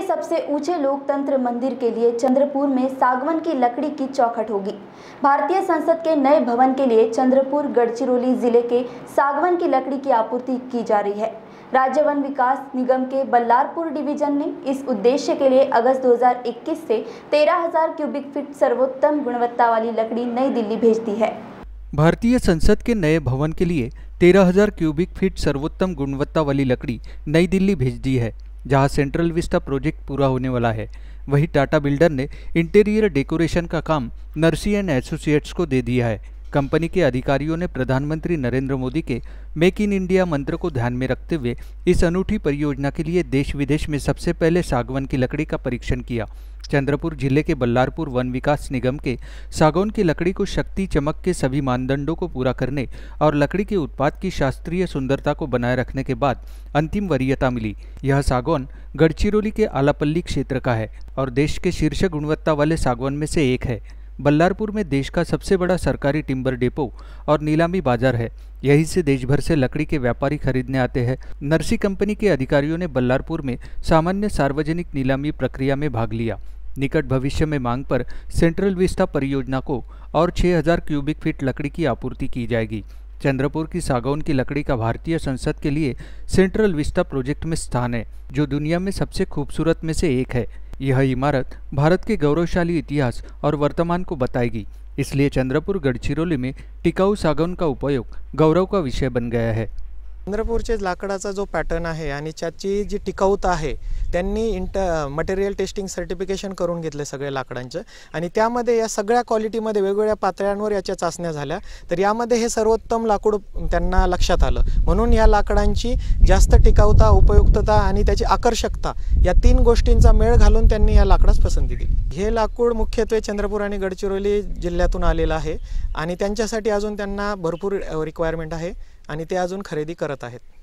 सबसे ऊंचे लोकतंत्र मंदिर के लिए चंद्रपुर में सागवन की लकड़ी की चौखट होगी। भारतीय संसद के नए भवन के लिए चंद्रपुर गढ़चिरौली जिले के सागवन की लकड़ी की आपूर्ति की जा रही है। राज्य वन विकास निगम के बल्लारपुर डिवीजन ने इस उद्देश्य के लिए अगस्त 2021 से 13,000 क्यूबिक फीट सर्वोत्तम गुणवत्ता वाली लकड़ी नई दिल्ली भेज दी है। भारतीय संसद के नए भवन के लिए 13,000 क्यूबिक फीट सर्वोत्तम गुणवत्ता वाली लकड़ी नई दिल्ली भेज दी है, जहां सेंट्रल विस्टा प्रोजेक्ट पूरा होने वाला है। वहीं टाटा बिल्डर ने इंटीरियर डेकोरेशन का काम नरसी एंड एसोसिएट्स को दे दिया है। कंपनी के अधिकारियों ने प्रधानमंत्री नरेंद्र मोदी के मेक इन इंडिया मंत्र को ध्यान में रखते हुए इस अनूठी परियोजना के लिए देश विदेश में सबसे पहले सागवन की लकड़ी का परीक्षण किया। चंद्रपुर जिले के बल्लारपुर वन विकास निगम के सागौन की लकड़ी को शक्ति चमक के सभी मानदंडों को पूरा करने और लकड़ी के उत्पाद की शास्त्रीय सुंदरता को बनाए रखने के बाद अंतिम वरीयता मिली। यह सागौन गढ़चिरौली के आलापल्ली क्षेत्र का है और देश के शीर्ष गुणवत्ता वाले सागौन में से एक है। बल्लारपुर में देश का सबसे बड़ा सरकारी टिम्बर डेपो और नीलामी बाजार है। यहीं से देश भर से लकड़ी के व्यापारी खरीदने आते हैं। नरसी कंपनी के अधिकारियों ने बल्लारपुर में सामान्य सार्वजनिक नीलामी प्रक्रिया में भाग लिया। निकट भविष्य में मांग पर सेंट्रल विस्टा परियोजना को और 6,000 क्यूबिक फीट लकड़ी की आपूर्ति की जाएगी। चंद्रपुर की सागौन की लकड़ी का भारतीय संसद के लिए सेंट्रल विस्टा प्रोजेक्ट में स्थान है, जो दुनिया में सबसे खूबसूरत में से एक है। यह इमारत भारत के गौरवशाली इतिहास और वर्तमान को बताएगी, इसलिए चंद्रपुर गढ़चिरौली में टिकाऊ सागौन का उपयोग गौरव का विषय बन गया है। चंद्रपूरचे लाकडाचा जो पॅटर्न आहे आणि त्याची जी टिकाऊता आहे त्यांनी मटेरियल टेस्टिंग सर्टिफिकेशन करून घेतले सगळे लाकडांचे आणि त्यामध्ये या सगळ्या क्वालिटीमध्ये वेगवेगळ्या पातळ्यांवर याच्या चाचण्या झाल्या। तर यामध्ये हे सर्वोत्तम लाकूड त्यांना लक्षात आलं, म्हणून या लाकडांची जास्त टिकाऊता, उपयुक्तता आणि त्याची आकर्षकता या तीन गोष्टींचा मेळ घालून त्यांनी या लाकडास पसंती दिली। हे लाकूड मुख्यत्वे चंद्रपूर आणि गडचिरोली जिल्ह्यातून आलेलं आहे आणि त्यांच्यासाठी अजून त्यांना भरपूर रिक्वायरमेंट आहे आणि ते अजून खरेदी करत आहेत।